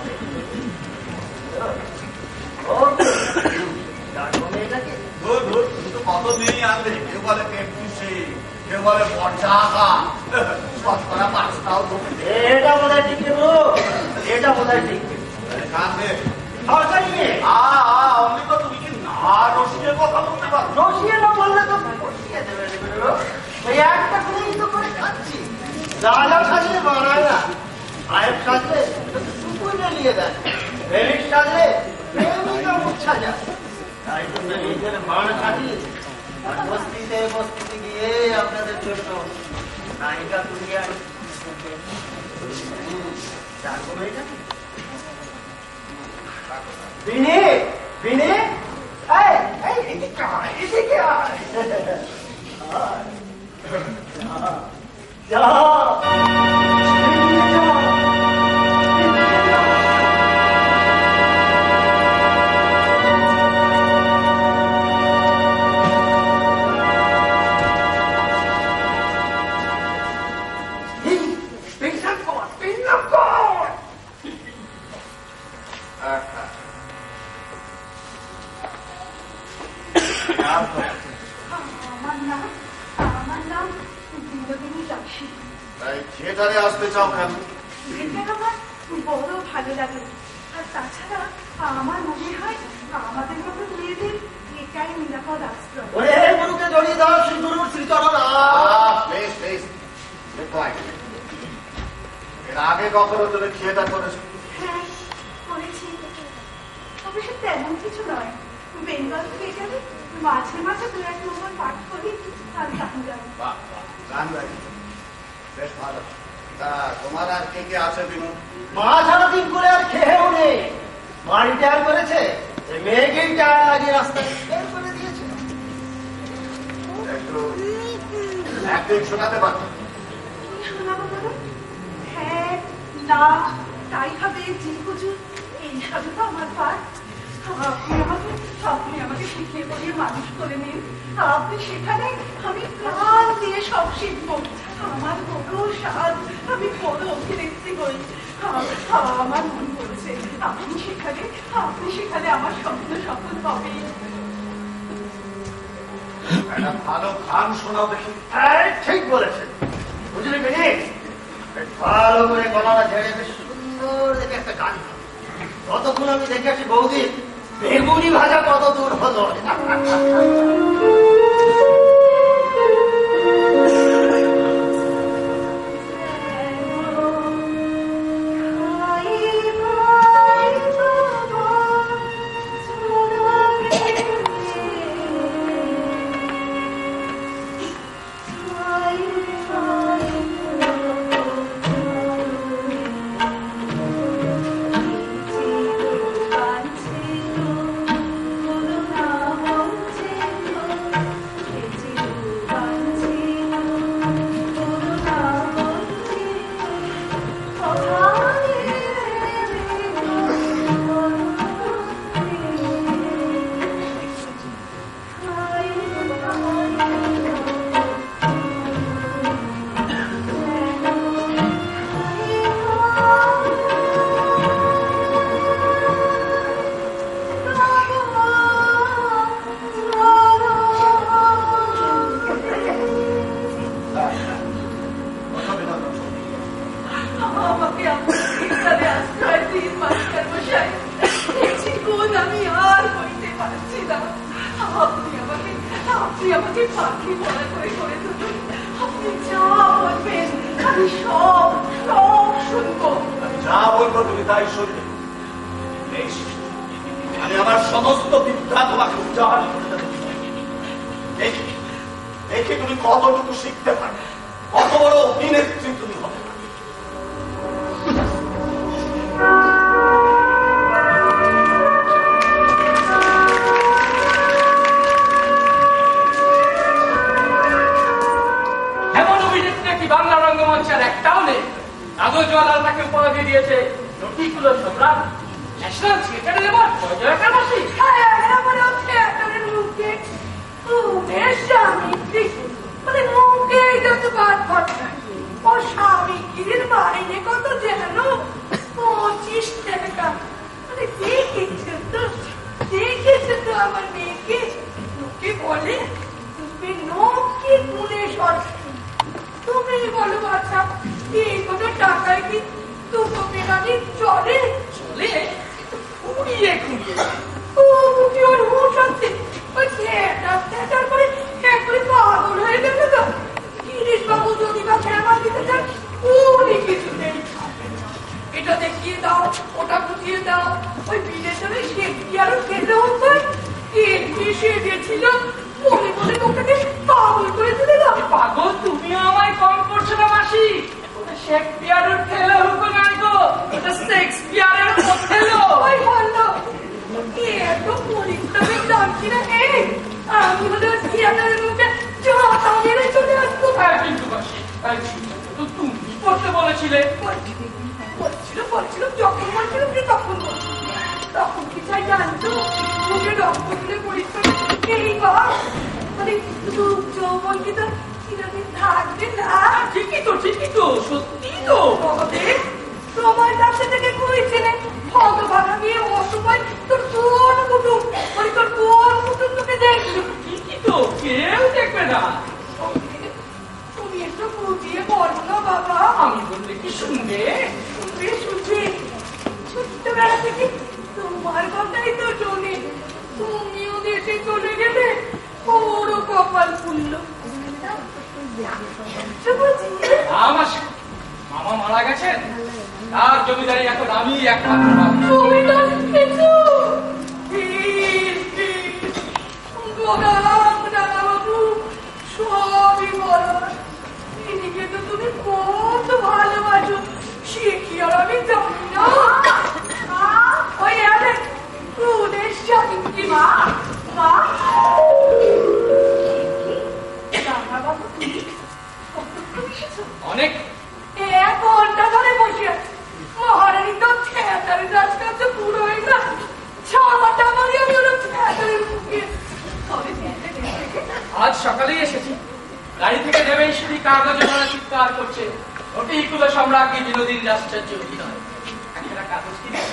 কতদিনই আনবে, কেউ বলে পেপসি, কেউ বলে পর্যাকা, শতকরা 5টাও এটা বোধ হয় ঠিক, এটা বোধ হয় ঠিক। অমনি তো তুমি কি না রসিয়ে কথা বলতে পারো? রসিয়ে না বললে তো বসিয়ে দেবে। ওই একটা করেই তো করে খাচ্ছি। রাজা সাজলে বানায় না, সাহেব সাজলে সুপুরে নিয়ে দেয়, প্রেমিক সাজলে প্রেমিকা মুচ্ছা যায়। তাই তো নিজের বান সাজি আর বস্তিতে বস্তিতে গিয়ে আপনাদের জন্য নায়িকা তুলিয়ে আনি। জানবো এটা বিনে বিনে এদিকে আয়। যা থিয়েটারে আসতে চাও কেন? আমার বড় ভালো লাগে। আর তাছাড়া আমার মনে হয় আমাদের মতো মেয়েদের এটাই নিরাপদ আশ্রয়। গুরুকে জড়িয়ে দাও শ্রীগুরুর শ্রীচরণ। এর আগে কখনো তুমি থিয়েটার করেছো? হ্যাঁ করেছি, অবশ্য তেমন কিছু নয়। বেঙ্গল থিয়েটারে মাঝে মাঝে 2-1 নম্বর পাঠ করি আর গান গাই। গান গাই, বেশ ভালো। তা তোমার আর কে কে আছে বিনু? মা সারাদিন করে আর খেয়েও নেই, মা রিটায়ার করেছে, মেয়েকেই টায়ার লাগিয়ে রাস্তায় বের করে দিয়েছে। একটু একদিন শোনাতে পারতো? কি শোনাবো বলো? হ্যাঁ না তাই হবে জি হুজুর, এই সবই তো আমার পাঠ। আপনি আমাকে শিখিয়ে পড়িয়ে মানুষ করে নিন। আপনি সেখানে আমি প্রাণ দিয়ে সব শিখবো। আমার বড় স্বাদ, আমি বড় অভিনেত্রী হই। আমার মন বলছে আপনি সেখানে আমার স্বপ্ন সফল হবে। একটা ভালো গান শোনাও দেখি। ঠিক বলেছেন বুঝলি বিনি, ভালো করে গলাটা ঝেড়ে বেশ সুন্দর দেখে একটা গান। ততক্ষণ আমি দেখে আসি বৌদি বেগুনি ভাজা কত দূর হলো। আমি আমার সমস্ত বিদ্যা তোমাকে উচ্চারণ করে দেব। দেখি তুমি কতটুকু শিখতে পারো, কত বড় অভিনেত্রী তুমি হবে। এমন অভিনেত্রী কি বাংলা রঙ্গমঞ্চের একটাও নেই। কাগজওয়ালা তাকে উপাধি দিয়েছে নটিকুলো সম্রাট। ন্যাশনাল থিয়েটারে এবার পর্যটন আসি। থিয়েটারের মুখে বেশ স্বামী মানে মুখে যত বাদ ঘটনা ও স্বামী গিরির মাইনে কত যেন 25 টাকা। কি চলে? চলে খুঁড়িয়ে খুঁড়িয়ে। ও কি ওর হুঁশ আছে? ওই থিয়েটার করে একবারে পাগল হয়ে গেছে তো। গিরিশ বাবু যদি বা খেলা দিতে চান উনি কিছুতেই থাকবেন না। এটা দেখিয়ে দাও, ওটা বুঝিয়ে দাও। ওই বিদেশে শেক্সপিয়ারও খেতে হচ্ছে। কি সেজেছিল বলে বলে তোকে পাগল করে দিলে না। পাগল তুমিও আমায় কম করছো না মাসি। ওটা শেক্সপিয়ারের খেলা হোক নাই গো, ওটা শেক্সপিয়ারের খেলো। ওই হলো এত পরিশ্রমের দাম কিনা নেই। আমি হলে থিয়েটারের মুখে জড়া মেরে চলে আসবো। হ্যাঁ কিন্তু মাসি, তো তুমি করতে বলেছিলে। বলছিল যখন বলছিল তখন তখন কি চাই জানতো? মুখে রক্ত তুলে পরিশ্রম এইবার মানে যৌবন কি তো চিরদিন থাকবে না। ঠিকই তো সত্যি তো। তোমার কাছে থেকে করেছিলে হতভাগা নিয়ে অসময় তোর কোন কুটুম তোর কোন কুটুম তোকে দেখলো। ঠিকই তো, কেউ দেখবে না। তুমি একটু বুঝিয়ে বলো না বাবা। আমি বললে কি শুনবে? শুনবে ছোট্টবেলা থেকে তোমার কথাই তো শোনে। তুমিও দেশে চলে গেলে ওরও কপাল খুললো। মামা মারা গেছেন, তার জমিদারি এখন আমি একমাত্র পাবো। বাবু সবই বলো। এদিকে তো তুমি কত ভালোবাসো সে কি আর আমি জানি না। ওই আরে প্রদেশ জানি কি মা মা বাবু তুমি কতক্ষণ এসেছো? অনেক 1 ঘন্টা ধরে বসে আছি। মহারানী তো থিয়েটারের রাজকার্য পুরো হয়ে গেল। ছাড়াটা মারি আমি ওরা থিয়েটারের মুখে। আজ সকালেই এসেছি, গাড়ি থেকে নেমেই শুধু কাগজে ধরে চিৎকার করছে অতিকুল সম্রাজ্ঞী বিনোদিন রাষ্ট্রের যে অভিনয়। একটা কাগজ কিনে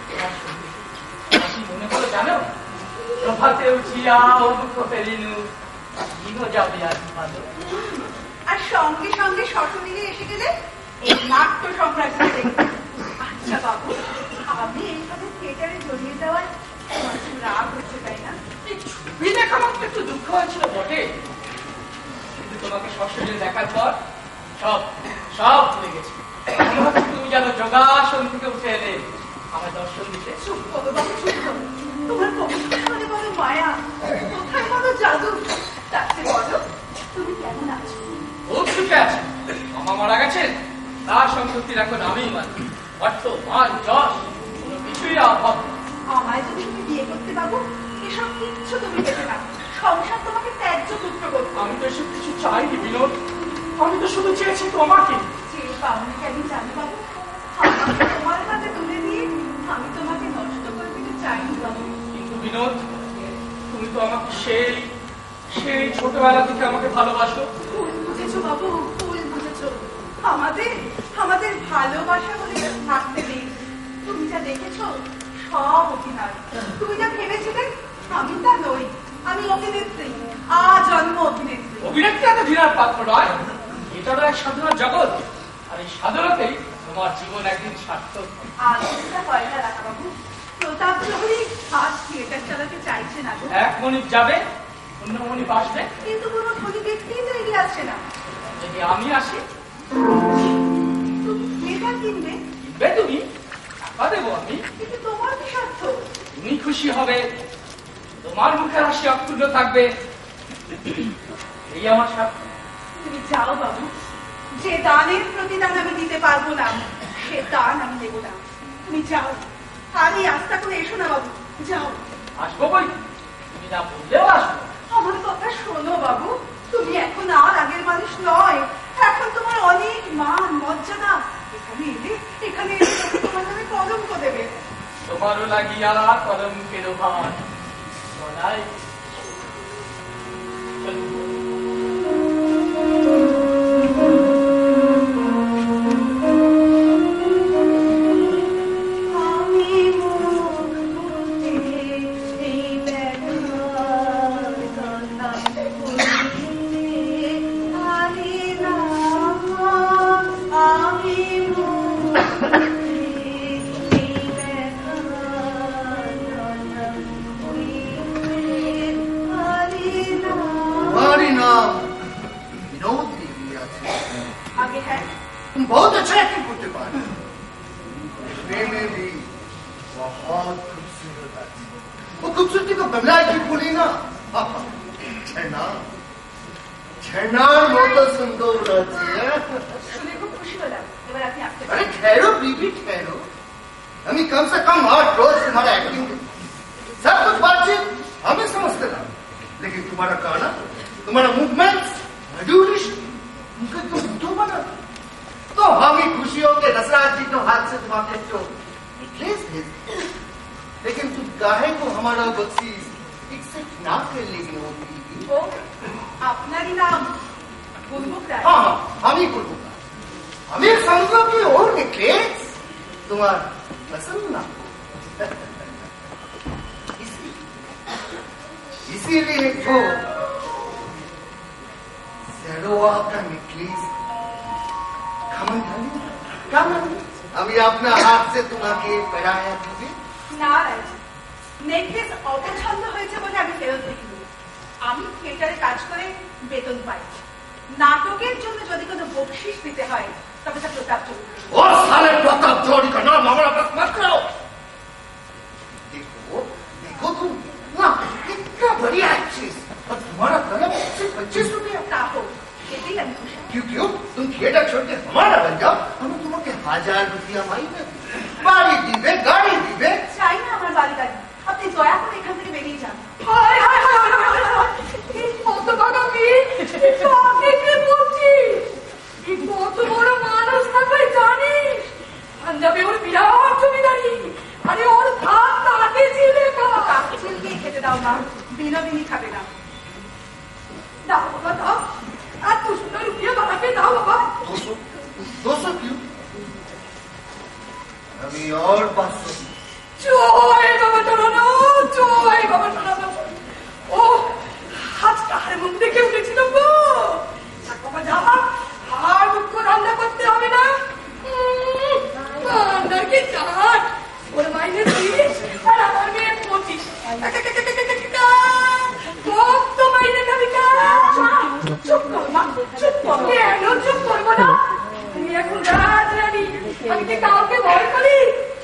মনে করে জানো, প্রভাতে উঠিয়া মুখ ফেরিনু যাবে আর ভালো। আর সঙ্গে সঙ্গে শতমিলে এসে গেলে এই নাট্য সম্রাজ্ঞী দেখতে। আচ্ছা বাবু, আমি এইভাবে থিয়েটারে জড়িয়ে যাওয়ার তোমার খুব রাগ হচ্ছে তাই না? এই ছবি দেখা মাত্র একটু দুঃখ হয়েছিল বটে, কিন্তু তোমাকে সশরীরে দেখার পর সব ভুলে গেছি। তুমি যেন যোগাসন থেকে উঠে এলে আমার দর্শন দিতে। চুপ করো বাবু, চুপ করো। তোমার কবিতা বড় মায়া, কোথায় বড় জাদু। তাতে বলো তুমি কেমন আছো? খুব সুখে আছে। মামা মারা গেছেন, তার সম্পত্তির এখন আমিই মানি। অর্থ মান যশ কোনো কিছুই অভাব। আমায় যদি তুমি বিয়ে করতে পাবো এসব কিচ্ছু তুমি পেতে না। সংসার তোমাকে ত্যায্য পুত্র করতো। আমি তো এসব কিছু চাইনি বিনোদ, আমি তো শুধু চেয়েছি তোমাকে। যে পাওনাকে আমি জানি বাবু, আমাকে তোমার কাছে তুলে দিয়ে আমি তোমাকে নষ্ট করে দিতে চাইনি বাবু। কিন্তু বিনোদ, তুমি তো আমাকে সেই ছোটবেলা থেকে আমাকে ভালোবাসো। ভুল বুঝেছো বাবু, ভুল বুঝেছো। আমাদের ভালোবাসা বলে থাকতে নেই। তুমি যা দেখেছো সব অভিনয়। তুমি যা ভেবেছিলে আমি তা নই। আমি অভিনেত্রী, আজন্ম অভিনেত্রী। অভিনেত্রী এত ঘৃণার পাত্র নয়, এটারও এক সাধনার জগৎ। আর এই সাধনাতেই তোমার জীবন একদিন সার্থক। আজটা কয়টা রাখা বাবু, প্রতাপ চৌধুরী আজ থিয়েটার চালাতে চাইছে না। এক মনিক যাবে, অন্য মনিক আসবে, কিন্তু কোনো ধনী ব্যক্তিই তো এগিয়ে আসছে না। যদি আমি আসি তুমি থিয়েটার কিনবে, কিনবে তুমি, টাকা দেবো আমি। কিন্তু তোমার কি স্বার্থ? তুমি খুশি হবে, তোমার মুখের হাসি অক্ষুণ্ণ থাকবে, এই আমার স্বার্থ। তুমি যাও বাবু, যে দানের প্রতিদান আমি দিতে পারবো না সে দান আমি দেবো না। তুমি যাও, আর এই আস্থা করে এসো না বাবু, যাও। আসবো বই, তুমি না বললেও আসবো। আমার কথা শোনো বাবু, তুমি এখন আর আগের মানুষ নয়। এখন তোমার অনেক মান মর্যাদা। এখানে এলে তোমার নামে কলঙ্ক দেবে। তোমারও লাগিয়া কলঙ্কের ভার বলাই। में भी बहुत खूबसूरत है। वो खूबसूरती को बदला की बोली ना, झरनार মতো সুন্দর আছে। শুনে খুব খুশি হলাম। এবার আপনি আসতে अरे ठहरो बीबी ठहरो, हमें कम से कम 8 रोज तुम्हारा एक्टिंग सब कुछ बातचीत हमें समझते ना, लेकिन तुम्हारा गाना, तुम्हारा मूवमेंट्स, उनका तो बना तो हम ही खुशियों के रसराज जी के हाथ से तुम्हारे जो नेकलेस भेज, लेकिन तुम गाहे को हमारा बख्शीश एक्सेप्ट ना कर लेगी होती। ও আপনারই নাম বুলবুল রায়? हाँ हम ही बोलूंगा, हमें समझो कि और नेकलेस तुम्हारा पसंद ना, इसीलिए जो सेरोवा का नेकलेस আমি আপনার হাত से তোমাকে पहनाया दीजिए। না রায়, নেকলেস অপছন্দ হয়েছে বলে আমি ফেরত দেখিনি। আমি থিয়েটারে কাজ করে বেতন পাই, নাটকের জন্য যদি কোনো বকশিস দিতে হয় তবে তা প্রতাপ চৌধুরী। और साले प्रताप चौधरी का नाम हमारा पास मत कराओ। देखो देखो तुम ना कितना बढ़िया एक्ट्रेस, और तुम्हारा तलब सिर्फ 25 रुपया। তা হোক, এতেই আমি খুশি। क्यों तुम थिएटर छोड़ के हमारा बन जाओ, हम तुम्हें 1000 रुपया मांगे, बाड़ी दीबे गाड़ी दीबे। চাই না আমার বাড়ি গাড়ি, আপনি দয়া করে এখান থেকে বেরিয়ে যান। হায় হায় হায় হায় হায় হায়, এই কত টাকা মেয়ে, কাকে কে বলছি, এই কত বড় মানুষ থাকবে জানিস, পাঞ্জাবে ওর বিরাট জমিদারি, আরে ওর ভাত তাকে ছিলে কাকে ছেলেকে খেতে দাও না, বিনোদিনী খাবে না। দাও বাবা দাও, আর 200 রুপিয়া বানাকে দাও বাবা। 200 क्यों? अभी और 500। জয় বাবা টানা, জয় বাবা টানা। ও আজ কার মুখ দেখে উঠেছিল গো, বাবা যা, আর দুঃখ রান্না করতে হবে না, রান্নাকে চাট, ওর মাইনে 30 আর আমার মেয়ে 25, কত মাইনে খাবি কা? চুপ কর মা, চুপ কর। কেন চুপ করবো না, তুমি এখন রাজরানী, আমি কি কাউকে ভয় করি?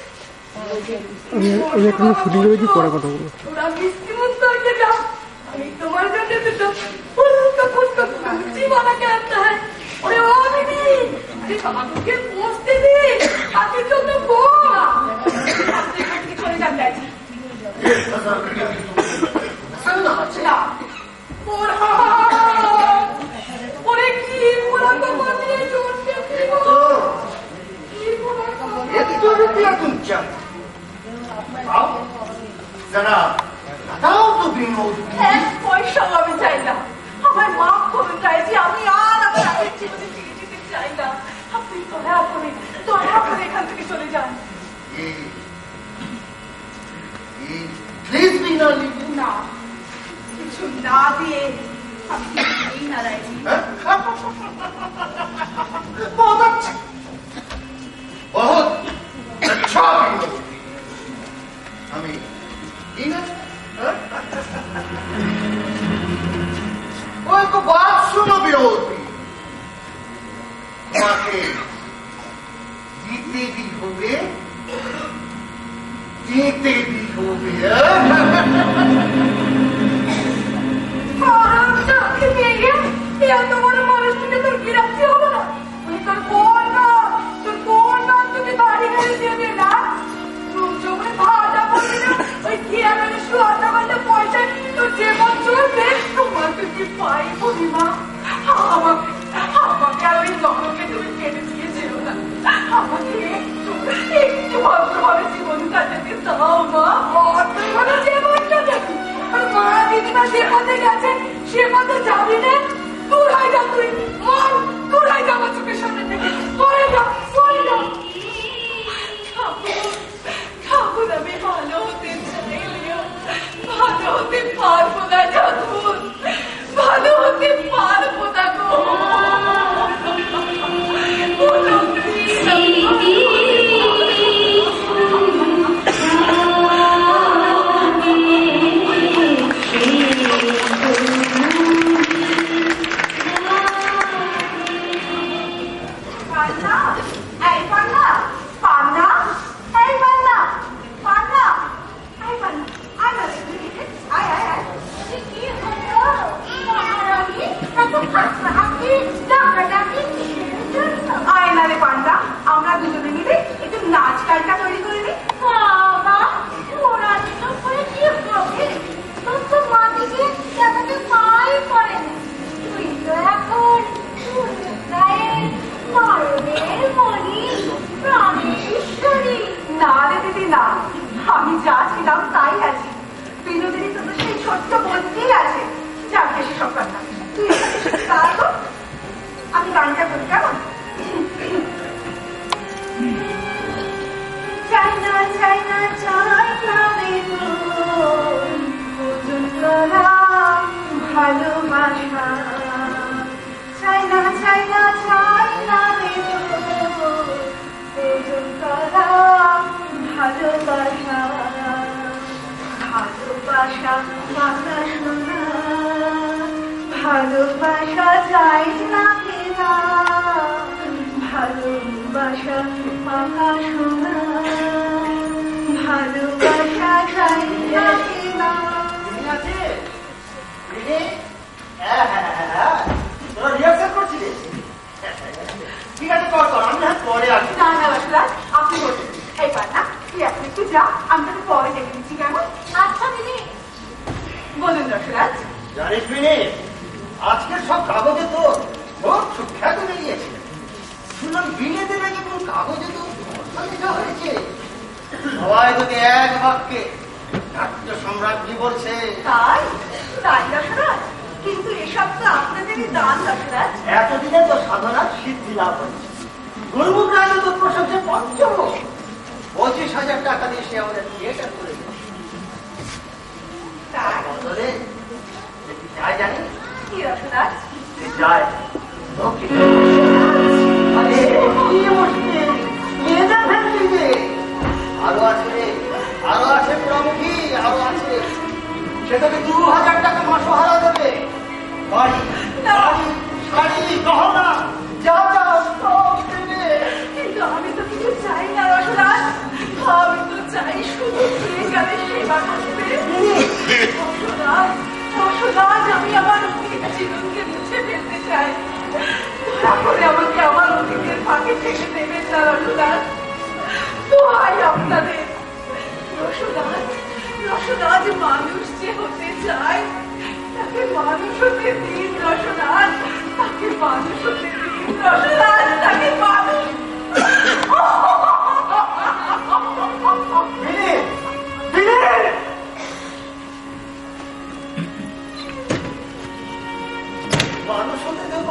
আমি এখন শুটিং করে কি পরে কথা বলবো। ওরা মিষ্টি মুখ তরকে যাও, আমি তোমার জন্য দুটো ফুলকা ফুলকা লুচি বানাকে আনতে হয়। ওরে ও দিদি, আরে বাবাকে বসতে দে, আজকে জন্য বল। আপনি এখান থেকে চলে যান দাদি। না ওরা ওরে কি ওরা তো বানিয়ে চলছে কি एक 2 रुपया तुम चाहो, आओ जरा बताओ तो विनोद। এক পয়সাও আমি চাই না, আমার মাফ করুন রায়জি, আমি আর আমার আগের জীবনে ফিরে যেতে চাই না। আপনি দয়া করে এখান থেকে চলে যান। प्लीज भी ना लीजिए। না, কিছু না দিয়ে আমি কিছুই না রায়জি। बहुत अच्छा, बहुत अच्छा विनोद। हमें वो एक बात सुनो विनोद, माके जीते भी होगे जीते भी होगे। এত বড় মানুষটিকে তোর গিরাচ্ছি হলো না, তোর কোন না তোকে বাড়ি গাড়ি দেবে না, যখন ভাড়া বলবি না, ওই গিরামের শুয়াটা বলতে পয়সা তোর জীবন চলবে। তোমাকে কি পাই বলি মা, আমাকে আর ওই জগকে তুমি কেটে দিয়েছিল না, আমাকে একটু ভদ্রভাবে জীবন কাটাতে দাও মা। জীবনটা দেখো চাচ্ছিলাম তাই আছে। বিনোদিনী তো সেই ছোট্ট বলতেই আছে। যাক বেশি সব কথা, তুই গাতো, আমি গানটা করি কেমন? চাই না চাই না চাই না ওজন করা ভালোবাসা, চাই না চাই না চাই না ওজন করা ভালোবাসা, ভালোবাসা মাথা শোনা, ভালোবাসা চাই না কেনা, ভালোবাসা মাথা শোনা, ভালোবাসা চাই না কেনা। তোরা রিহার্সাল করছিলিস? ঠিক আছে, কর কর, আমি না পরে আসবো। না না রসরাজ, আপনি বলছেন এইবার না, তুই এখন একটু যা, আমি তোকে পরে দেখে নিচ্ছি কেমন? আচ্ছা দিদি। বলুন রসরাজ। জানিস বিনি, আজকের সব কাগজে তো খুব সুখ্যাত বেরিয়েছে। শুনলাম বিনেতে নাকি কোন কাগজে তো লেখা হয়েছে। সবাই তোকে এক বাক্যে নাট্য সম্রাজ্ঞী বলছে। তাই তাই রসরাজ, কিন্তু এসব তো আপনাদেরই দান রসরাজ। এতদিনে তো সাধনার সিদ্ধি লাভ হয়েছে। গুরুমুখ রায় তো প্রশংসে পঞ্চম 25,000 টাকা দিয়ে সে আমাদের থিয়েটার করে দিয়েছে। তাই বদলে যাই জানি কি রসরাজ? যায় আরো আছে, আরো আছে প্রমুখী, আরো আছে। সে তোকে 2,000 টাকা মাসহারা দেবে। বাড়ি বাড়ি শাড়ি গহনা যা যা সব দেবে। কিন্তু আমি তো কিছু চাই না রসরাজ, আমি তো চাই শুধু দিয়ে গেলে সেবা করতে। রসরাজ রসরাজ, আমি আমার অতীত জীবনকে মুছে ফেলতে চাই। দয়া করে আমাকে আমার অতীতের ফাঁকে থেকে দেবেন না রসরাজ, দোহাই আপনাদের। রসরাজ রসরাজ, মানুষ যে হতে চায় তাকে মানুষ হতে দিন রসরাজ, তাকে মানুষ হতে দিন রসরাজ, তাকে মানুষ। মানুষ হতে দেব?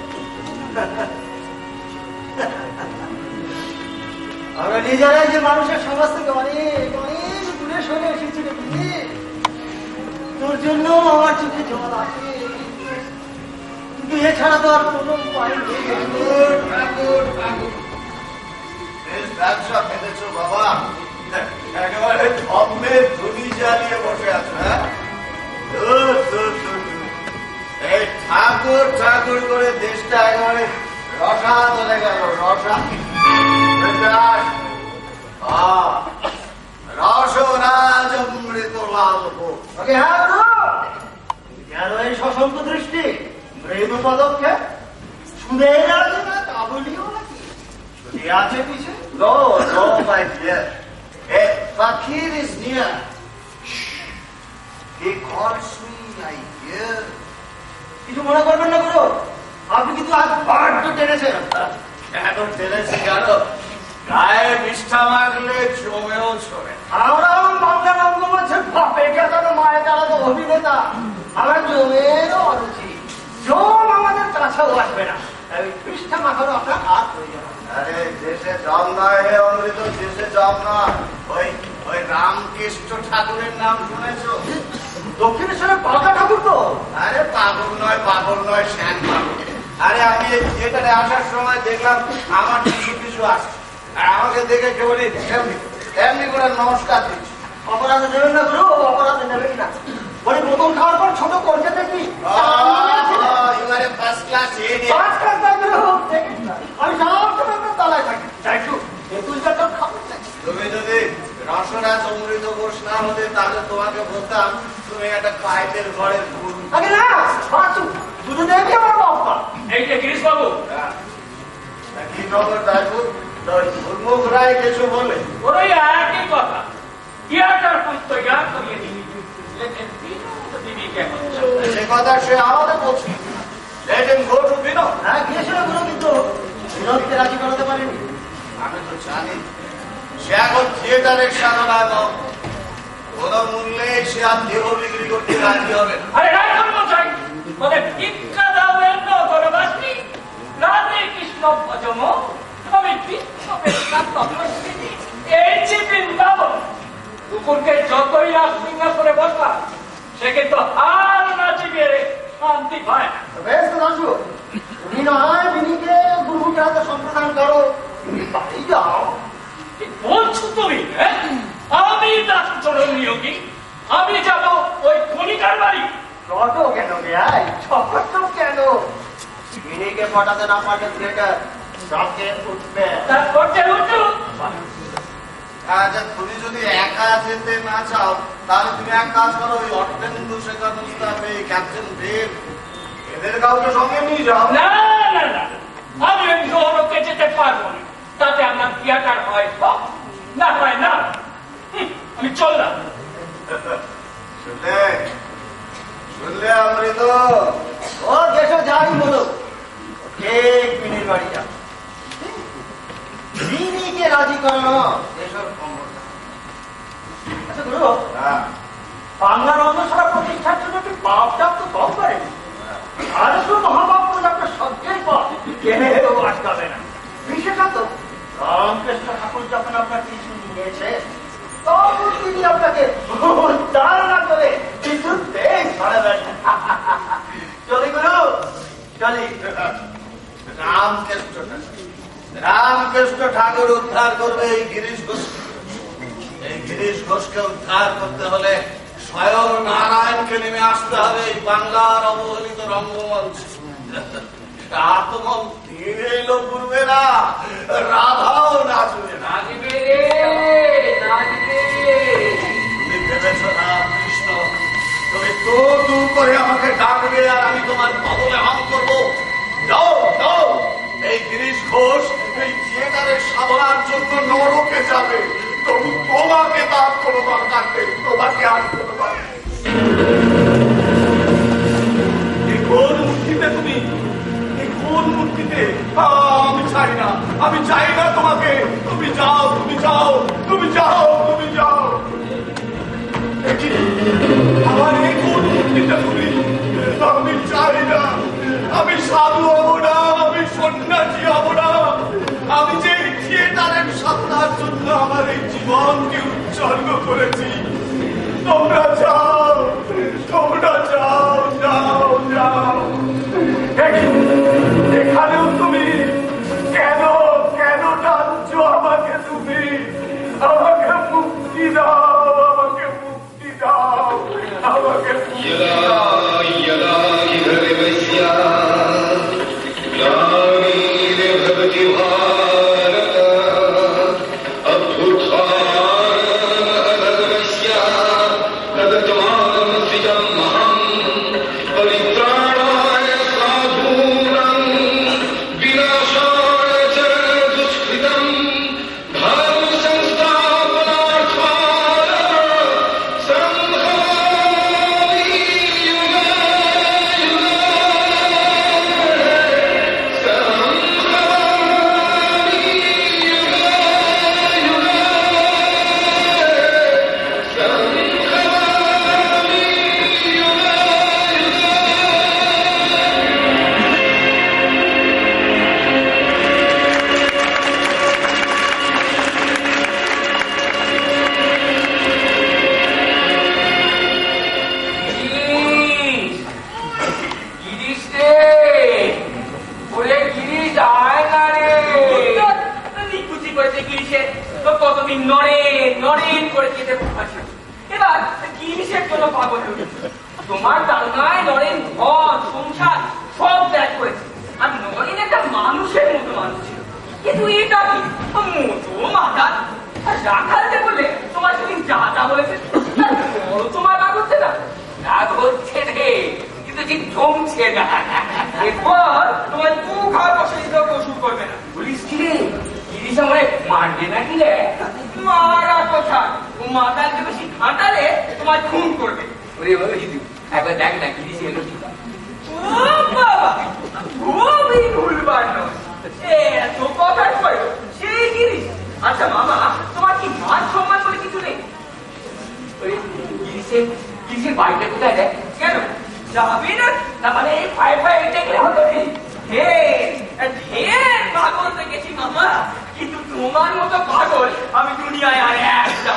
আমরা নিজেরাই যে মানুষের সমাজ থেকে অনেক অনেক দূরে সরে এসেছি রে বুঝলি। তোর জন্য আমার চোখে জল আসে, বিয়ে ছাড়া তো আর কোনো উপায় নেই। বেশ ব্যবসা ফেলেছো বাবা, একেবারে ধর্মের ধুনি জ্বালিয়ে বসে আছো। হ্যাঁ, এই ঠাকুর ঠাকুর করে দেশটা একেবারে রসা চলে গেল। রসা রসরাজ অমৃত লাল ওকে, হ্যাঁ কেন এই সশন্ত দৃষ্টি, মৃদু পদক্ষেপ, সুদের আছে না কাবুলিও নাকি ছুটি আছে পিছে? No, no, my dear. A fakir is near. Shh. He calls me, I hear. কিছু মনে করবেন না গুরু, আপনি কিন্তু আজ পাহাড় টেনেছেন। এখন টেনেছি জানো, গায়ে নিষ্ঠা মারলে জমেও ছড়ে। আমরা বাংলা রঙ্গমঞ্চের বাপে কেতানো মায়ের চালানো অভিনেতা, আমার জমেরও অরুচি। জম আমাদের কাছেও আসবে না, তাই পৃষ্ঠা মাখানো আপনার হাত হয়ে যাবে। আরে দেশে জম নয় হে অমৃত, দেশে জম নয়। ওই রামকৃষ্ণ ঠাকুরের নাম শুনেছো? দক্ষিণেশ্বরের পাকা ঠাকুর তো। আরে পাগল নয় শ্যান পাগল। আরে আমি এই থিয়েটারে আসার সময় দেখলাম আমার কিছু আসছে, আর আমাকে দেখে কেবলই এমনি করে নমস্কার দিচ্ছি। অপরাধে দেবেন না গুরু, অপরাধে নেবেন না। বলে বোতল খাওয়ার পর ছোট করছে দেখি এবারে ফার্স্ট ক্লাস আমি সব তালায় থাকি। যাইছু তেঁতুলটা তো খাবো। তুমি যদি রসরাজ অমৃত ঘোষ না হতে তাহলে তোমাকে বলতাম তুমি একটা পাইপের ঘরের ফুল। আগে না বাঁচু, শুধু দেখি আমার বাবা। এই যে গিরিশ বাবু, কি খবর দাইপুর? উন্মুখ রায় কিছু বলে? ওই একই কথা, থিয়েটার পুস্তক ইয়াদ করিয়ে দিবি। সে কথা সে আমাদের বলছি। Let him go to Vinod. হ্যাঁ গিয়েছিল গুরু, কিন্তু বিনোদকে রাজি করাতে পারিনি। আমি তো জানি সে এখন থিয়েটারের সাধনায় কোন মূল্যে সে আর দেহ বিক্রি করতে রাজি হবে না। আরে রাখুন মশাই, ওদের ভিক্ষা দাবেন নগরবাসী, রাধে কৃষ্ণ ভজম, আমি কৃষ্ণকে তপস্বিনী, এই যে বৃন্দাবন। কুকুরকে যতই রাজসিংহাসনে বসা, সে কিন্তু আর না চিবিয়ে শান্তি পায় না। বেশ তো দাসু, তুমি নয় বিনিকে গুরুকে হাতে সম্প্রদান করো, তুমি বাড়ি যাও। কি বলছো তুমি? আমি দাসচরণ নিয়োগী, আমি যাব ওই খনিকার বাড়ি? কত কেন ভাই, ছোট কেন? বিনিকে পটাতে না পারলে ছেলেটা সবকে উঠবে। তার করতে উঠুক। আচ্ছা, তুমি যদি একা যেতে না চাও তাহলে তুমি এক কাজ করো, ওই অর্থেন্দু শেখর মুস্তাফ, এই ক্যাপ্টেন দেব, এদের কাউকে সঙ্গে নিয়ে যাও। না না না, আমি ওই নরকে যেতে পারবো না। তাতে আমার থিয়েটার হয় সব, না হয় না। আমি চললাম। শুনলে শুনলে অমৃত, ও যেসব যাই বলো, ঠিক বিনির বাড়ি যাও। বিনিকে রাজি করানো এসব সম্ভব না। আচ্ছা গুরু, বাংলার অন্নছড়া প্রতিষ্ঠার জন্য একটি পাপ চাপ তো কম করেনি। আর তো মহাপাপ করে আপনার সত্যের পর কেউ আটকাবে না। বিশেষত রামকৃষ্ণ ঠাকুর যখন আপনার কিছু নিয়েছে, তখন তিনি আপনাকে ধারণা করে কিছুতেই ছাড়াবেন না। চলি গুরু, চলি। রামকৃষ্ণ ঠাকুর উদ্ধার করবে এই গিরিশ ঘোষ। এই গিরিশ ঘোষকে উদ্ধার করতে হলে স্বয়ং নারায়ণকে নেমে আসতে হবে এই বাংলার অবহেলিত রঙ্গমঞ্চ। আত্মমন ধীরে এলো পূর্বে না, রাধাও নাচবে না। তুমি ভেবেছ রামকৃষ্ণ তুমি তো দু করে আমাকে ডাকবে আর আমি তোমার বদলে হাম করবো? যাও যাও, এই গিরিশ ঘোষ এই থিয়েটারের সাধনার জন্য নরকে যাবে, তবু তোমাকে তার কোনো দরকার নেই, তোমাকে আর কোনো দরকার নেই। কোন মূর্তিতে তুমি, কোন মূর্তিতে? আমি চাই না, আমি চাই না তোমাকে। তুমি যাও, তুমি যাও, তুমি যাও, তুমি যাও। আমার এই কোন মূর্তিতে তুমি? আমি চাই না, আমি সাধু হব না, আমি সন্ন্যাসী হব না। আমি যে থিয়েটারের সাধনার জন্য আমার এই জীবনকে উৎসর্গ করেছি। তোমরা যাও, তোমরা যাও, যাও, যাও। এখানেও তুমি কেন কেন টানছো আমাকে? তুমি আমাকে মুক্তি দাও, আমাকে মুক্তি দাও, আমাকে মুক্তি দাও। তোমার দারুণায় নরেন ঘর সংসার সব ত্যাগ করেছে, আর নরেন একটা মানুষের মতো মানুষ ছিল। কিন্তু এটা কি মোটো মাথার রাখালকে বললে তোমার সেদিন যা যা বলেছে তোমার রাগ হচ্ছে না? রাগ হচ্ছে রে, কিন্তু ঠিক জমছে না। এরপর তোমার দু খাওয়ার বসে শুরু করবে না। বলিস কি রে, গিরিশ আমায় মারবে না কি রে? মারা কথা, মাতালকে বেশি ঘাঁটালে তোমার খুন করবে। একবার দেখ না গিরিশ এলো কি। খুবই ভুলবার নয়, এত কথার পরে সেই গিরিশ। আচ্ছা মামা, তোমার কি মান সম্মান বলে কিছু নেই? কিসের বাইরে কোথায় দেয় কেন যাবি না না মানে এই পায়ে পায়ে দেখলে হতো কি ঢের পাগল দেখেছি মামা কিন্তু তোমার মতো পাগল আমি দুনিয়ায় আর একটাও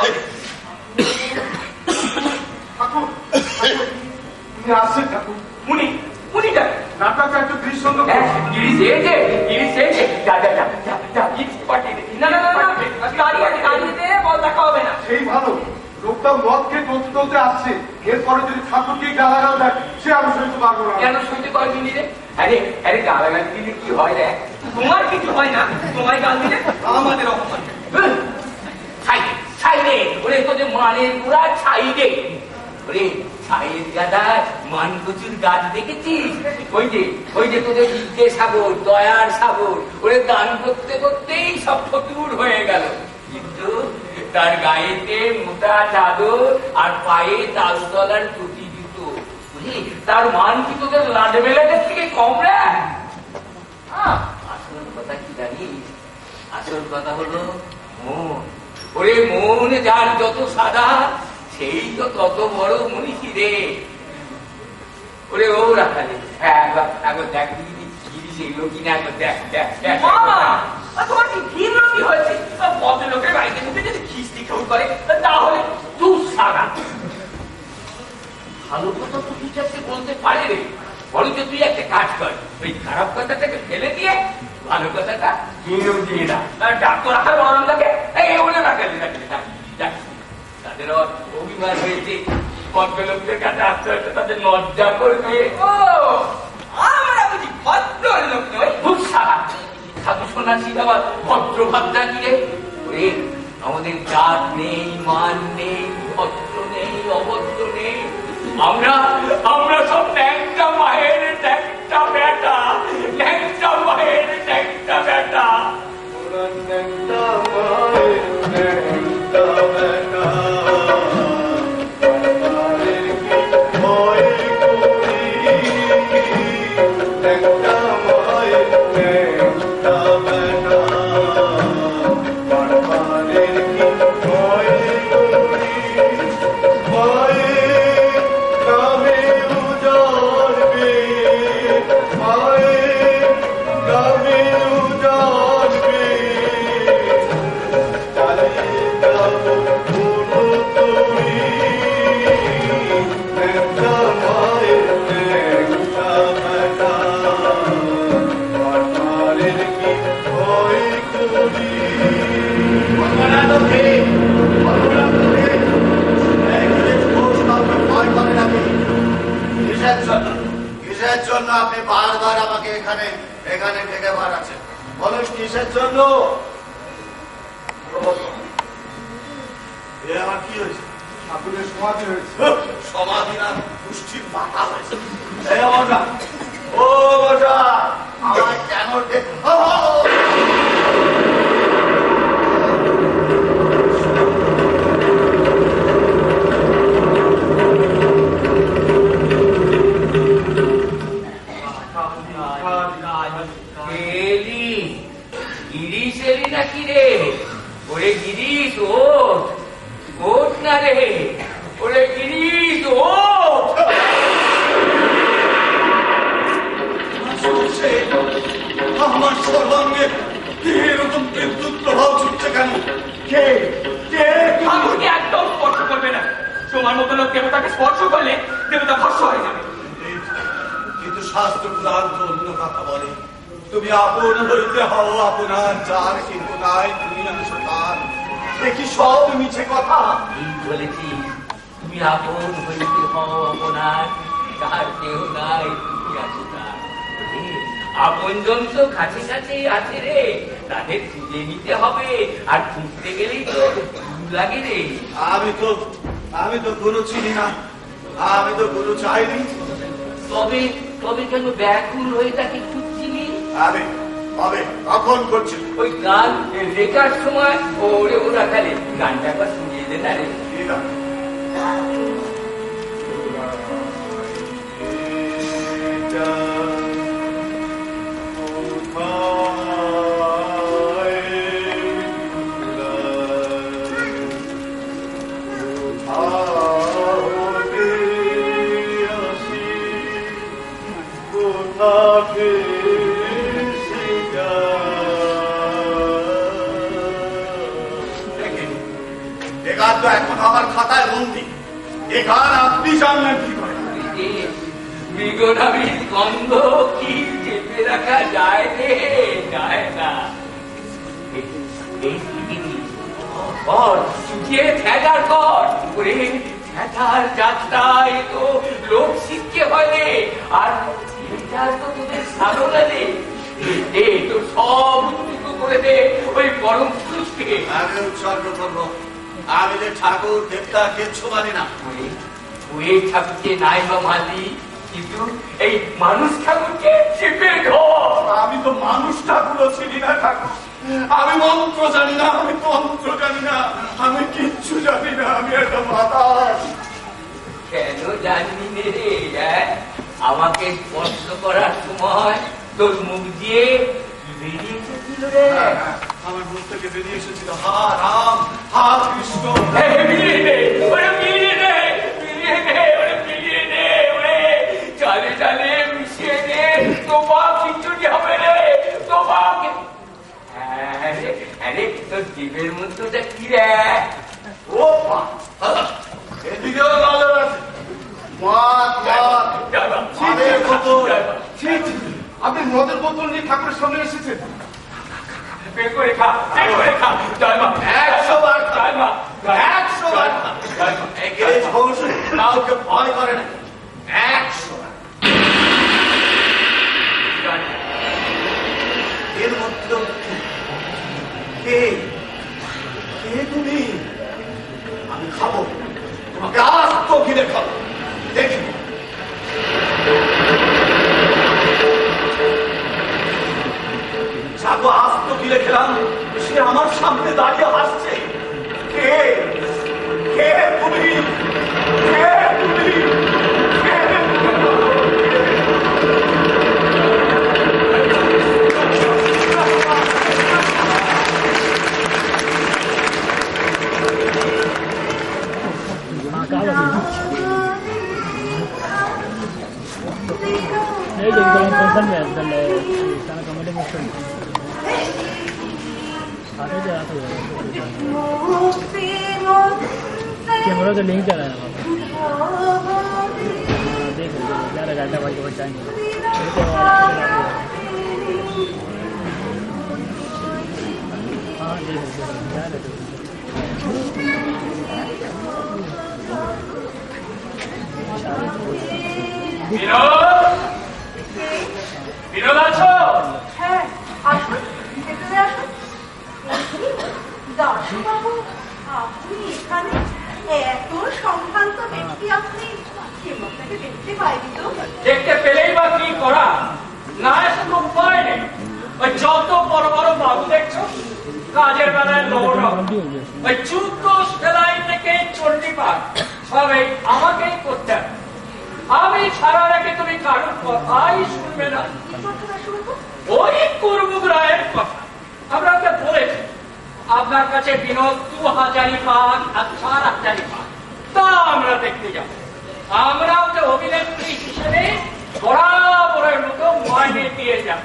ঠাকুর তুমি আসছেন ঠাকুর উনি উনি যান নাটকটা একটু দৃশ্যন্দ গিরিশ এসে যা যা যা যা যা গিরিশ পাঠিয়ে দে না না না গাড়ি আছে গাড়িতে বল দেখা হবে না সেই ভালো লোকটা মদ খেয়ে টলতে টলতে আসছে এরপরে যদি ঠাকুরকে গালাগাল দেয় সে আমি সইতে পারবো না কেন সইতে পারবি রে আরে আরে গালাগাল দিলে কি হয় রে তোমার কিছু হয় না তোমায় গাল দিলে আমাদের অপমান ছাই ছাই রে ওরে তোদের মানের পুরা ছাই রে ওরে ছাইয়ের গাদা মান কচুর গাছ দেখেছিস ওই যে তোদের বিদ্যে সাগর দয়ার সাগর ওরে দান করতে করতেই সব ফতুর হয়ে গেল কিন্তু তার গায়েতে মোটা চাদর আর পায়ে তালতলার টুটি জুতো তার মান কি তোদের লাডবেলাদের থেকে কম রে আসল কথা কি জানিস আসল কথা হলো মন ওরে মন যার যত সাদা সেই তো তত বড় মনীষী রে ওরে ও রাখালে একবার দেখ দিদি সেগুলো কিনা একবার দেখ দেখ দেখ তোমার কি ভিন্ন হয়েছে ভদ্রলোকের বাড়িতে ঢুকে যদি খিস্তি খেউ করে তাহলে তুই সারা ভালো কথা তো তুই চাচ্ছে বলতে পারে রে বরঞ্চ তুই একটা কাজ কর ওই খারাপ কথাটাকে ফেলে দিয়ে ভালো কথাটা দিয়ে না ডাক্তার রাখার মরণ থাকে এই বলে রাখালে রাখলে তাদের অভিমান হয়েছে ভদ্রলোকদের কাছে আসতে হয়তো তাদের লজ্জা করবে ও আমরা বুঝি ভদ্রলোক নয় খুব সারা সাধু সন্ন্যাসী আবার ভদ্র ভাবনা দিয়ে ওরে আমাদের জাত নেই মান নেই ভদ্র নেই অভদ্র নেই আমরা সব ন্যাংটা মায়ের ন্যাংটা বেটা ন্যাংটা মায়ের ন্যাংটা বেটা ন্যাংটা মায়ের ন্যাংটা বেটা কিসের জন্য আপনি বারবার আমাকে এখানে এখানে ডেকে বাড়াচ্ছেন বলুন কিসের জন্য আমার কি হয়েছে ঠাকুরের সমাধি হয়েছে সমাধি না পুষ্টির মাথা হয়েছে ও বটা আমার কেন গিরিশ এলি নাকি রে ওরে গিরিশ ওঠ না রে ওরে গিরিশ ওঠ আমার সর্বাঙ্গে এরকম বিদ্যুৎ প্রভাব ছুটছে কেন কে কে ঠাকুরকে একদম স্পর্শ করবে না তোমার মতো লোক দেবতাকে স্পর্শ করলে দেবতা ভস্ম হয়ে যাবে কিন্তু শাস্ত্র পুরাণ তো অন্য কথা বলে তুমি আপন হইতে হও আপনার যার কিন্তু নাই তুমি তার দেখি সব মিছে কথা বলেছি তুমি আপন হইতে হও আপনার তার কেউ নাই তুমি আছো তার আপনজন তো কাছে কাছে আছে রে তাদের খুঁজে নিতে হবে আর খুঁজতে গেলেই তো লাগে রে আমি তো কোনো চিনি না আমি তো কোনো চাইনি তবে তবে কেন ব্যাকুল হয়ে তাকে খুঁজছিলি আমি কখন করছি ওই গান লেখার সময় ওরে ওরা খেলে গানটা একবার শুনিয়ে দে না রে ঠিক আছে Oh গান তো এখন আমার খাতায় বন্দি। এ গান আপনি জানলেন কি করে? মৃগনাভির গন্ধ কি চেপে রাখা যায় রে? যায় না। চুকিয়ে ঠেকার কর করে ঠেকার যাত্রায় তো লোক শিখতে হয়। আর এটা তো তোদের সাধনা নেই। তো সব উৎসর্গ করে দে ওই পরম পুরুষকে। আমি উৎসর্গ করবো। আমি যে ঠাকুর দেবতা কিচ্ছু মানি না। ওই ঠাকুরকে নাই বা মানি, কিন্তু এই মানুষ ঠাকুরকে চেপে ধর। আমি তো মানুষ ঠাকুরও চিনি না ঠাকুর। আমি মন্ত্র জানি না, আমি তন্ত্র জানি না, আমি কিচ্ছু জানি না। আমি একটা বাতাস। কেন জানবি রে? আমাকে স্পর্শ করার সময় তোর মুখ দিয়ে বেরিয়ে এসেছিল রে। আমার মুখ থেকে বেরিয়ে এসেছিল হা রাম, হা কৃষ্ণ। চালে চালে মিশিয়ে দে, তোমার খিচুড়ি হবে রে। তোমাকে তোর জীবের মধ্যে কি রে? ও এদিকেও নজর আছে। আপনি মদের বোতল নিয়ে ঠাকুরের সামনে এসেছেন। বের করে খা, বের করে খা। জয় মা। 100 বার জয় মা। 100 বার এই ভবিষ্যৎ কাউকে ভয় করে না। 100 বার। এর মধ্যে কে কে তুমি? আমি খাবো, তোমাকে আস্ত ঘিরে খাবো। দেখি যাবো আস্ত ঘিরে খেলাম, সে আমার সামনে দাঁড়িয়ে হাসছে। কে কে তুমি? কে তুমি? कैमरा तो नहीं चला है। देख क्या लगा था भाई को बचाएंगे। हाँ देख क्या लगा। বিনোদ আছো? হ্যাঁ আসুন, ভেতরে আসুন। দাসবাবু, আপনি এখানে? এত সম্ভ্রান্ত ব্যক্তি আপনি, কেউ আপনাকে দেখতে পাইনি তো? দেখতে পেলেই বা কি করা? না এসে তো উপায় নেই। ওই যত বড় বড় বাবু দেখছো কাজের বেলায় লোক, ওই চুক্ত সেলাই থেকে চণ্ডীপাঠ সবাই আমাকেই করতে হবে। আমি ছাড়া রেখে তুমি কারোর কথাই শুনবে না। ওই কুরমুখ রায়ের কথা আমরা ওকে বলেছি, আপনার কাছে বিনোদ 2000 পান আর 4000 পান, তা আমরা দেখতে যাব। আমরা ওকে অভিনেত্রী হিসেবে বরাবরের মতো মাইনে দিয়ে যাব।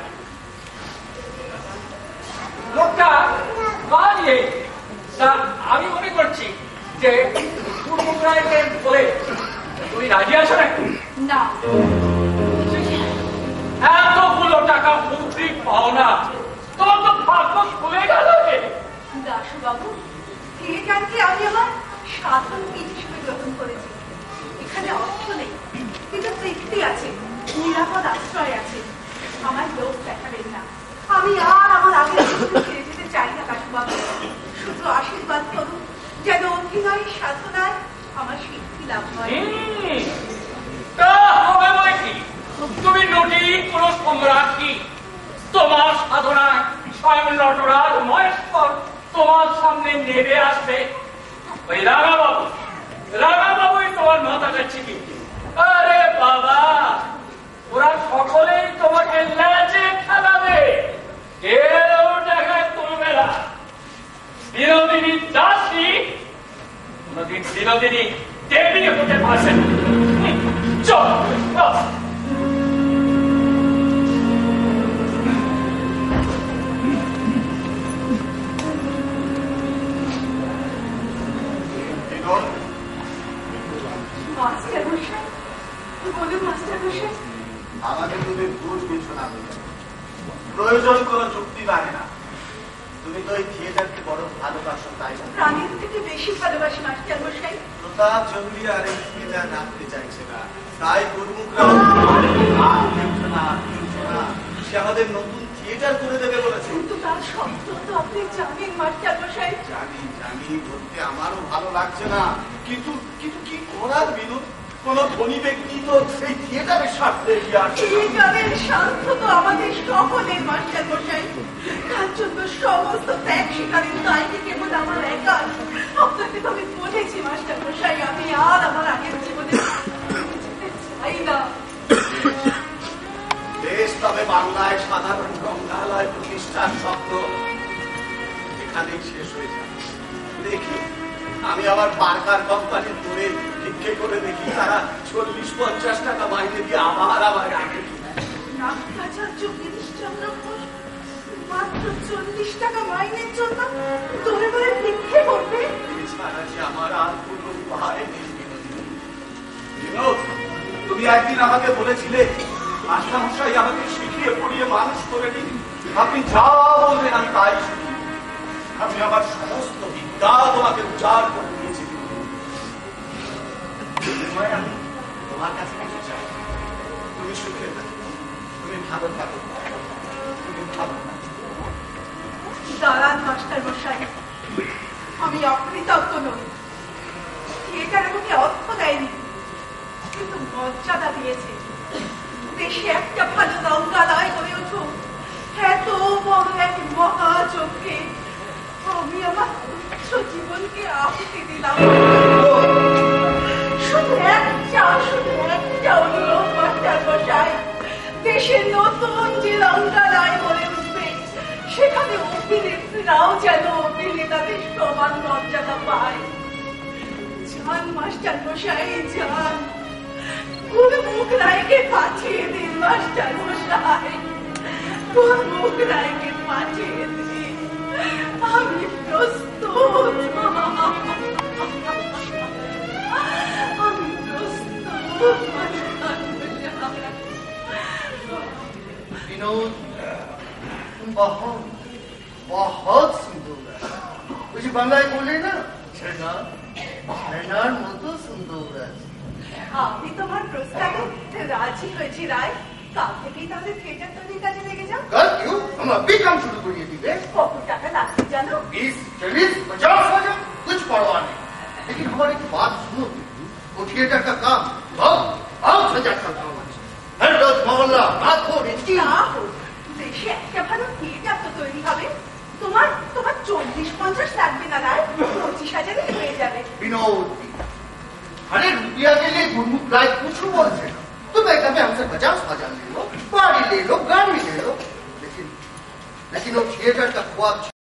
লোকটা কাজে তা আমি মনে করছি যে কুরমুখ রায়কে বলে তুমি রাজি আছো নাকি? না। এতগুলো টাকা মুক্তি পাও না, তোমার তো ভাগ্য খুলে গেল। দাসবাবু, এই গানকে আমি আমার সাধন বীজ হিসেবে গ্রহণ করেছি। এখানে অর্থ নেই, কিন্তু তৃপ্তি আছে, নিরাপদ আশ্রয় আছে। আমার লোক দেখাবেন না, আমি আর আমার আগের ফিরে যেতে চাই না। দাসবাবু, শুধু আশীর্বাদ করুন যেন অভিনয় সাধনায় আমার সিদ্ধি লাভ হয়। তুমি নদী কোন সম্রাটী, তোমার সাধনায় স্বয়ং নটরাজ মহেশ্বর তোমার সামনে নেমে আসবে। ওই রাঙাবাবুই তোমার মাথাটা চিপি। আরে বাবা, ওরা সকলেই তোমাকে লেজে খেলাবে, কেউ টাকায় তুলবে না। বিনোদিনী দাসী কোনদিন বিনোদিনী দেবী হতে পারছে না। চল বিনোদ, মাস্টার মশাই, বলুন মাস্টার মশাই। আমাকে তুমি ভুল বুঝছো না। প্রয়োজন কোনো যুক্তি লাগে না। তুমি তো এই থিয়েটারকে বড় ভালোবাসো, তাই না? প্রাণের থেকে বেশি ভালোবাসি মাস্টার মশাই। প্রতাপ চৌধুরী আর এই থিয়েটার রাখতে চাইছে না, তাই গুরুমুখরাও সে আমাদের নতুন থিয়েটার করে দেবে বলেছে। কিন্তু তার শব্দ তো আপনি জানেন মাস্টার মশাই। জানি জানি, বলতে আমারও ভালো লাগছে না, কিন্তু কিন্তু কি করার বিনোদ? কোন ধনী ব্যক্তি তো এই থিয়েটারের স্বার্থে এগিয়ে আসে। থিয়েটারের স্বার্থ তো আমাদের সকলের মাস্টার মশাই। তার জন্য সমস্ত ত্যাগ স্বীকারের দায়টি কেবল আমার একা। আপনাকে তো আমি বলেছি মাস্টার মশাই, আমি আর আমার আগের জীবনে চাই না। দেশ তবে বাংলায় সাধারণ গঙ্গালয় প্রতিষ্ঠার স্বপ্ন এখানেই শেষ হয়ে যায়। দেখি আমি আবার পার্কার কোম্পানির দূরে ভিক্ষে করে দেখি, তারা 40-50 টাকা মাইনে দিয়ে আবার আগে নাট্যাচার্য গিরিশচন্দ্র ঘোষ মাত্র 40 টাকা মাইনের জন্য দূরে দূরে ভিক্ষে করবে। এছাড়া যে আমার আর কোনো উপায় নেই। বিনোদ, তুমি একদিন আমাকে বলেছিলে মাস্টারমশাই আমাকে শিখিয়ে পড়িয়ে মানুষ করে দিন, আপনি যা বলবেন আমি তাই শিখি। আমি আমার সমস্ত বিদ্যা তোমাকে উজাড় করে দিয়েছি। আমি তোমার কাছে কিছু চাই, তুমি সুখে থাকো, তুমি ভালো থাকো, তুমি ভালো থাকো। দাঁড়ান মাস্টার মশাই, আমি অকৃতজ্ঞ নই। থিয়েটার আমাকে অর্থ দেয়নি, কিন্তু মর্যাদা দিয়েছে। দেশে একটা ভালো রঙ্গালয় গড়ে উঠুক, এত বড় এক মহাযজ্ঞে আমি আমার তুচ্ছ জীবনকে আহুতি দিলাম। শুধু একটা অনুরোধ মাস্টার মশাই, দেশের নতুন যে রঙ্গালয় গড়ে উঠবে সেখানে অভিনেত্রীরাও যেন অভিনেতাদের সমান মর্যাদা পায়। যান মাস্টার মশাই, যান। গুরুমুখ রায়কে পাঠিয়ে দিন মাস্টার মশাই, গুরুমুখ রায়কে পাঠিয়ে দিন। আমি প্রস্তুত, আমি প্রস্তুত মাস্টার মশাই। विनोद, तुम बहुत बहुत सुंदर। मुझे बांग्लाয় বলে না, ছেনার মতো সুন্দর আছে। আমি তোমার প্রস্তাবে রাজি হয়েছি রায়। কাল থেকেই তাহলে থিয়েটার তৈরির কাজে লেগে যাও। कल क्यों? हम अभी काम शुरू करिए दीदी। কত টাকা লাগবে জানো? 20, 40, 50 हजार कुछ परवाह नहीं। लेकिन हमारी बात सुनो, वो थिएटर का काम बहुत सजा चलता होना चाहिए। हर रोज मोहल्ला रातों रिश्ती। না হোক, দেশে একটা ভালো থিয়েটার তো তৈরি হবে। তোমার 40-50 লাগবে না রায়, 25,000 হয়ে যাবে। विनोद, अरे रुपया के लिए गुरमुख राय कुछ बोलते ना, तुम एकदम हमसे 50,000 ले लो, गाड़ी ले लो, गाड़ी ले लो, लेकिन वो थिएटर का ख्वाब